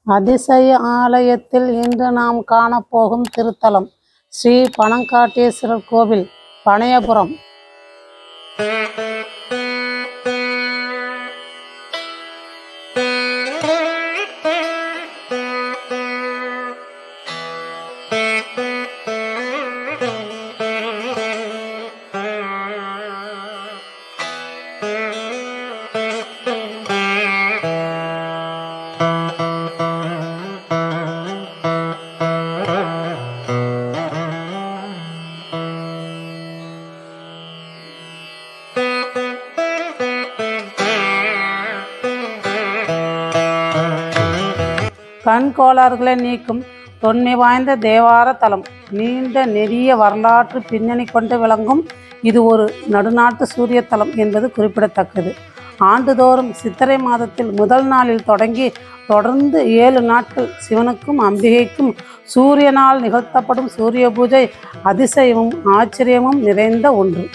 அதிசய ஆலயத்தில் இன்று நாம் காணப்போகும் திருத்தலம் ஸ்ரீ பனங்காட்டீஸ்வரர் கோவில், பனையபுரம். கண் கோளாறுகளை நீக்கும் தொன்மை வாய்ந்த தேவார தலம். நீண்ட நெடிய வரலாற்று பின்னணி கொண்டு விளங்கும் இது ஒரு நடுநாட்டு சூரிய தலம் என்பது குறிப்பிடத்தக்கது. ஆண்டுதோறும் சித்திரை மாதத்தில் முதல் நாளில் தொடங்கி தொடர்ந்து 7 நாட்கள் சிவனுக்கும் அம்பிகைக்கும் சூரியனால் நிகழ்த்தப்படும் சூரிய பூஜை அதிசயமும் ஆச்சரியமும் நிறைந்த ஒன்று.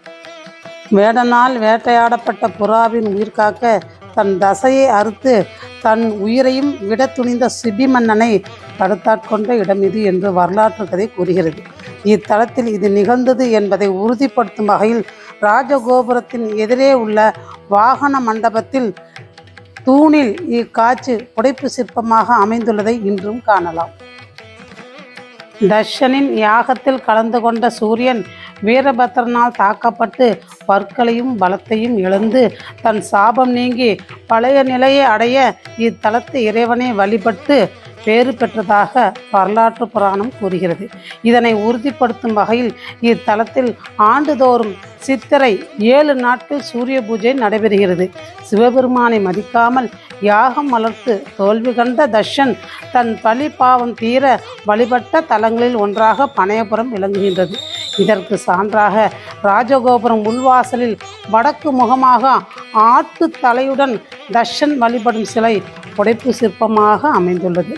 வேடனால் வேட்டையாடப்பட்ட புறாவின் உயிர் காக்க தன் தசையை அறுத்து தன் உயிரையும் விட துணிந்த சிபி மன்னனை தடுத்தாட்கொண்ட இடம் இது என்று வரலாற்று கதை கூறுகிறது. இத்தலத்தில் இது நிகழ்ந்தது என்பதை உறுதிப்படுத்தும் வகையில் ராஜகோபுரத்தின் எதிரே உள்ள வாகன மண்டபத்தில் தூணில் இக்காட்சி புடைப்பு சிற்பமாக அமைந்துள்ளதை இன்றும் காணலாம். தட்சனின் யாகத்தில் கலந்து கொண்ட சூரியன் வீரபத்ரனால் தாக்கப்பட்டு பற்களையும் பலத்தையும் இழந்து தன் சாபம் நீங்கி பழைய நிலையை அடைய இத்தலத்து இறைவனை வழிபட்டு பேறு பெற்றதாக வரலாற்று புராணம் கூறுகிறது. இதனை உறுதிப்படுத்தும் வகையில் இத்தலத்தில் ஆண்டுதோறும் சித்திரை 7 நாட்கள் சூரிய பூஜை நடைபெறுகிறது. சிவபெருமானை மதிக்காமல் யாகம் வளர்த்து தோல்வி கண்ட தட்சன் தன் பழி பாவம் தீர வழிபட்ட தலங்களில் ஒன்றாக பனையபுரம் விளங்குகின்றது. இதற்கு சான்றாக ராஜகோபுரம் உள்வாசலில் வடக்கு முகமாக ஆட்டு தலையுடன் தட்சன் வழிபடும் சிலை புடைப்பு சிற்பமாக அமைந்துள்ளது.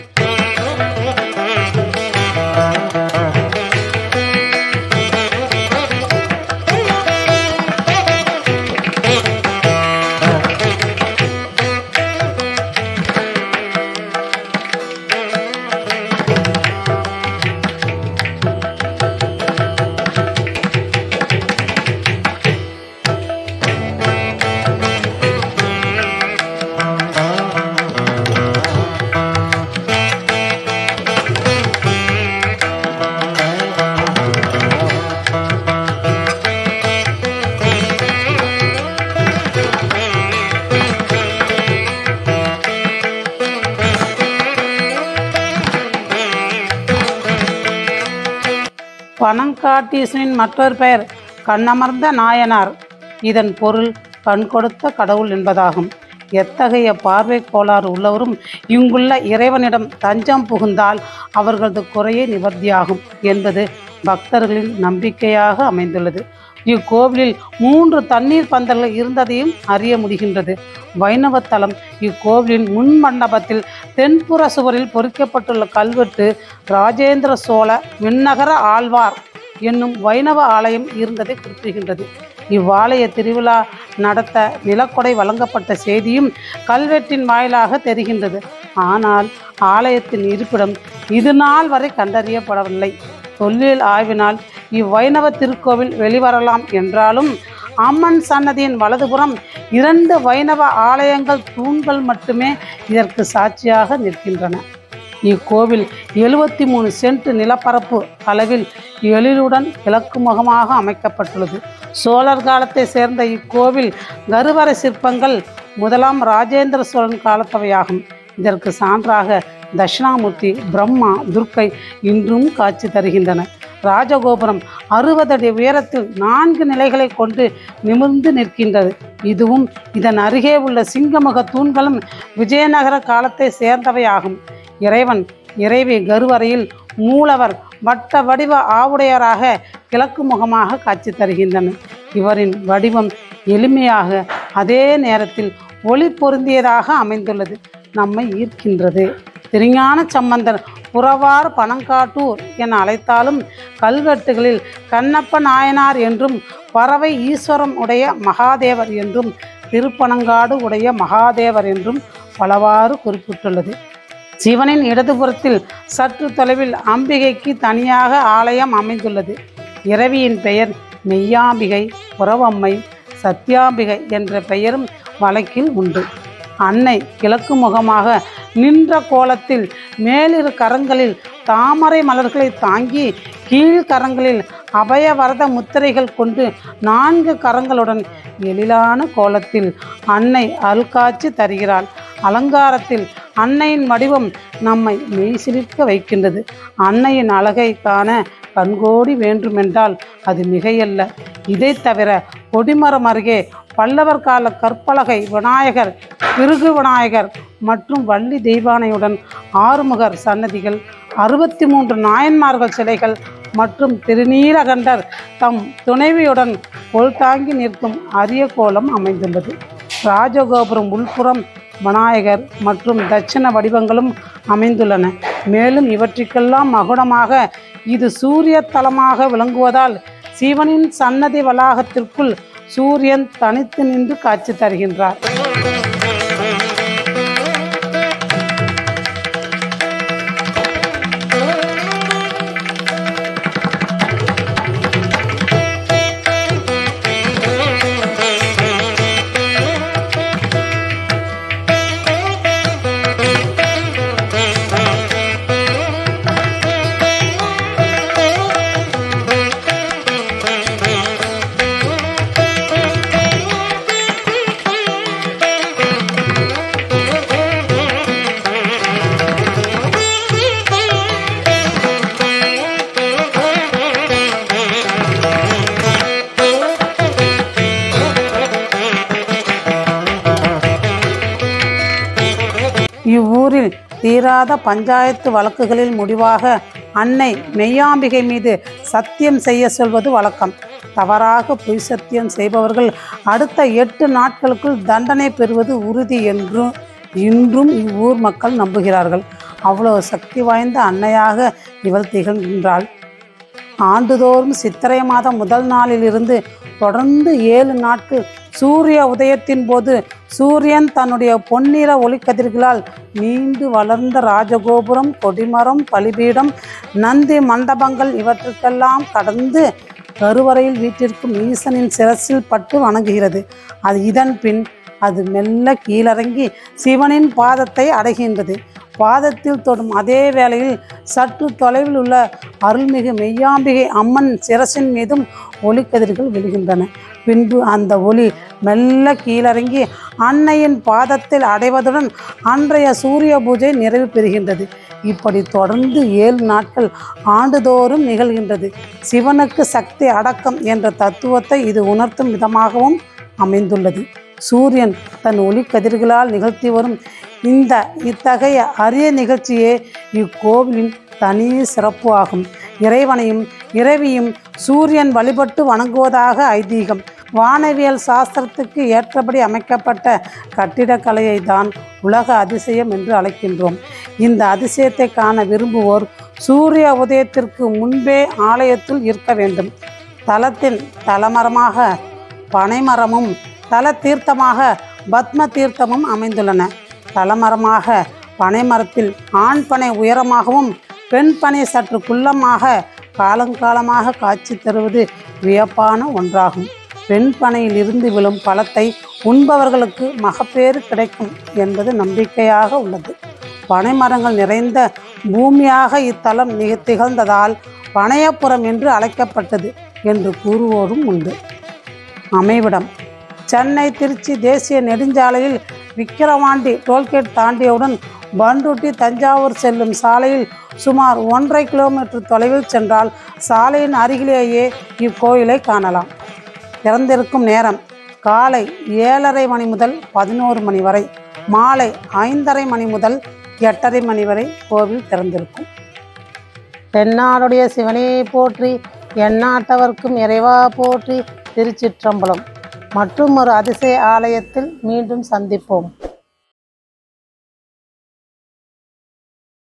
பனங்காட்டீஸ்வரனின் மற்றொரு பெயர் கண்ணமர்ந்த நாயனார். இதன் பொருள் கண் கொடுத்த கடவுள் என்பதாகும். எத்தகைய பார்வை கோளாறு உள்ளவரும் இங்குள்ள இறைவனிடம் தஞ்சம் புகுந்தால் அவர்களது குறையே நிவர்த்தியாகும் என்பது பக்தர்களின் நம்பிக்கையாக அமைந்துள்ளது. இக்கோவிலில் 3 தண்ணீர் பந்தல்கள் இருந்ததையும் அறிய முடிகின்றது. வைணவ தலம். இக்கோவிலின் முன் மண்டபத்தில் தென்புற சுவரில் பொறிக்கப்பட்டுள்ள கல்வெட்டு ராஜேந்திர சோழ விண்ணகர ஆழ்வார் என்னும் வைணவ ஆலயம் இருந்ததை குறிப்பிடுகின்றது. இவ்வாலய திருவிழா நடத்த நிலக்கொடை வழங்கப்பட்ட செய்தியும் கல்வெட்டின் வாயிலாக தெரிகின்றது. ஆனால் ஆலயத்தின் இருப்பிடம் இது நாள் வரை கண்டறியப்படவில்லை. தொல்லியல் ஆய்வினால் இவ்வைணவ திருக்கோவில் வெளிவரலாம் என்றாலும் அம்மன் சன்னதியின் வலதுபுறம் 2 வைணவ ஆலயங்கள் தூண்கள் மட்டுமே இதற்கு சாட்சியாக நிற்கின்றன. இக்கோவில் 73 சென்ட் நிலப்பரப்பு அளவில் எழிலுடன் கிழக்கு முகமாக அமைக்கப்பட்டுள்ளது. சோழர் காலத்தை சேர்ந்த இக்கோவில் கருவறை சிற்பங்கள் 1ஆம் ராஜேந்திர சோழன் காலத்தவையாகும். இதற்கு சான்றாக தட்சிணாமூர்த்தி, பிரம்மா, துர்க்கை இன்றும் காட்சி தருகின்றன. ராஜகோபுரம் 60 அடி உயரத்தில் 4 நிலைகளை கொண்டு நிமிர்ந்து நிற்கின்றது. இதுவும் இதன் அருகே உள்ள சிங்கமுக தூண்களும் விஜயநகர காலத்தை சேர்ந்தவையாகும். இறைவன் இறைவி கருவறையில் மூலவர் வட்ட வடிவ ஆவுடையராக கிழக்கு முகமாக காட்சி தருகின்றனர். இவரின் வடிவம் எளிமையாக அதே நேரத்தில் ஒளி பொருந்தியதாக அமைந்துள்ளது நம்மை ஈர்க்கின்றது. திருஞான சம்பந்தர் புறவார் பனங்காட்டூர் என அழைத்தாலும் கல்வெட்டுகளில் கண்ணப்ப நாயனார் என்றும் பறவை ஈஸ்வரம் உடைய மகாதேவர் என்றும் திருப்பனங்காடு உடைய மகாதேவர் என்றும் பலவாறு குறிப்பிட்டுள்ளது. சிவனின் இடதுபுறத்தில் சற்று தொலைவில் அம்பிகைக்கு தனியாக ஆலயம் அமைந்துள்ளது. இரவியின் பெயர் மெய்யாம்பிகை, புறவம்மை, சத்யாம்பிகை என்ற பெயரும் வழக்கில் உண்டு. அன்னை கிழக்கு முகமாக நின்ற கோலத்தில் மேலிரு கரங்களில் தாமரை மலர்களை தாங்கி கீழ்கரங்களில் அபயவரத முத்திரைகள் கொண்டு 4 கரங்களுடன் எழிலான கோலத்தில் அன்னை அருள்காட்சி தருகிறாள். அலங்காரத்தில் அன்னையின் வடிவம் நம்மை மெய்சிலிர்க்க வைக்கின்றது. அன்னையின் அழகை காண கண்கோடி வேண்டுமென்றால் அது மிகையல்ல. இதை தவிர கொடிமரம் அருகே பல்லவர் கால கற்பலகை விநாயகர், பிருகு விநாயகர் மற்றும் வள்ளி தெய்வானையுடன் ஆறுமுகர் சன்னதிகள், 63 நாயன்மார்கள் சிலைகள் மற்றும் திருநீலகண்டர் தம் துணைவியுடன் கொள் தாங்கி நிற்கும் அரிய கோலம் அமைந்துள்ளது. ராஜகோபுரம் உள்புறம் விநாயகர் மற்றும் தட்சிண வடிவங்களும் அமைந்துள்ளன. மேலும் இவற்றிற்கெல்லாம் மகுடமாக இது சூரிய தலமாக விளங்குவதால் சிவனின் சன்னதி வளாகத்திற்குள் சூரியன் தனித்து நின்று காட்சி தருகின்றார். இவ்வூரில் தீராத பஞ்சாயத்து வழக்குகளில் முடிவாக அன்னை மெய்யாம்பிகை மீது சத்தியம் செய்ய சொல்வது வழக்கம். தவறாக பொய் சத்தியம் செய்பவர்கள் அடுத்த 8 நாட்களுக்குள் தண்டனை பெறுவது உறுதி என்று இன்றும் இவ்வூர் மக்கள் நம்புகிறார்கள். அவ்வளவு சக்தி வாய்ந்த அன்னையாக இவள் திகழ்கின்றாள். ஆண்டுதோறும் சித்திரை மாதம் முதல் நாளிலிருந்து தொடர்ந்து 7 நாட்கள் சூரிய உதயத்தின் போது சூரியன் தன்னுடைய பொன்னிற ஒளிக்கதிர்களால் நீண்டு வளர்ந்த ராஜகோபுரம், கொடிமரம், பலிபீடம், நந்தி மண்டபங்கள் இவற்றுக்கெல்லாம் கடந்து கருவறையில் வீட்டிற்கும் ஈசனின் சிரசில் பட்டு வணங்குகிறது. இதன் பின் அது மெல்ல கீழிறங்கி சிவனின் பாதத்தை அடைகின்றது. பாதத்தில் தொடும் அதே வேளையில் சற்று தொலைவில் உள்ள அருள்மிகு மெய்யாம்பிகை அம்மன் சிரசின் மீதும் ஒளிக்கதிர்கள் விழுகின்றன. பின்பு அந்த ஒளி மெல்ல கீழிறங்கி அன்னையின் பாதத்தில் அடைவதுடன் அன்றைய சூரிய பூஜை நிறைவு பெறுகின்றது. இப்படி தொடர்ந்து 7 நாட்கள் ஆண்டுதோறும் நிகழ்கின்றது. சிவனுக்கு சக்தி அடக்கம் என்ற தத்துவத்தை இது உணர்த்தும் விதமாகவும் அமைந்துள்ளது. சூரியன் தன் ஒளிக்கதிர்களால் நிகழ்த்தி வரும் இத்தகைய அரிய நிகழ்ச்சியே இக்கோவிலின் தனி சிறப்பு ஆகும். இறைவனையும் இறைவியும் சூரியன் வழிபட்டு வணங்குவதாக ஐதீகம். வானவியல் சாஸ்திரத்துக்கு ஏற்றபடி அமைக்கப்பட்ட கட்டிடக்கலையை தான் உலக அதிசயம் என்று அழைக்கின்றோம். இந்த அதிசயத்தை காண விரும்புவோர் சூரிய உதயத்திற்கு முன்பே ஆலயத்தில் இருக்க வேண்டும். தலத்தின் தலமரமாக பனைமரமும் தல தீர்த்தமாக பத்ம தீர்த்தமும் அமைந்துள்ளன. தலமரமாக பனைமரத்தில் ஆண் பனை உயரமாகவும் பெண் பனை சற்று குள்ளமாக காலங்காலமாக காட்சி தருவது வியப்பான ஒன்றாகும். பெண் பனையில் இருந்து விழும் பழத்தை உண்பவர்களுக்கு மகப்பேறு கிடைக்கும் என்பது நம்பிக்கையாக உள்ளது. பனைமரங்கள் நிறைந்த பூமியாக இத்தலம் திகழ்ந்ததால் பனையப்புறம் என்று அழைக்கப்பட்டது என்று கூறுவோரும் உண்டு. அமைவிடம் சென்னை திருச்சி தேசிய நெடுஞ்சாலையில் விக்கிரவாண்டி டோல்கேட் தாண்டியவுடன் பண்ருட்டி தஞ்சாவூர் செல்லும் சாலையில் சுமார் 1.5 கிலோமீட்டர் தொலைவில் சென்றால் சாலையின் அருகிலேயே இக்கோயிலை காணலாம். திறந்திருக்கும் நேரம் காலை 7:30 மணி முதல் 11 மணி வரை, மாலை 5:30 மணி முதல் 8:30 மணி வரை கோவில் திறந்திருக்கும். தென்னாடுடைய சிவனையை போற்றி, எந்நாட்டவர்க்கும் இறைவா போற்றி. திருச்சிற்றம்பலம். மற்றும் ஒரு அதிசய ஆலயத்தில் மீண்டும் சந்திப்போம்.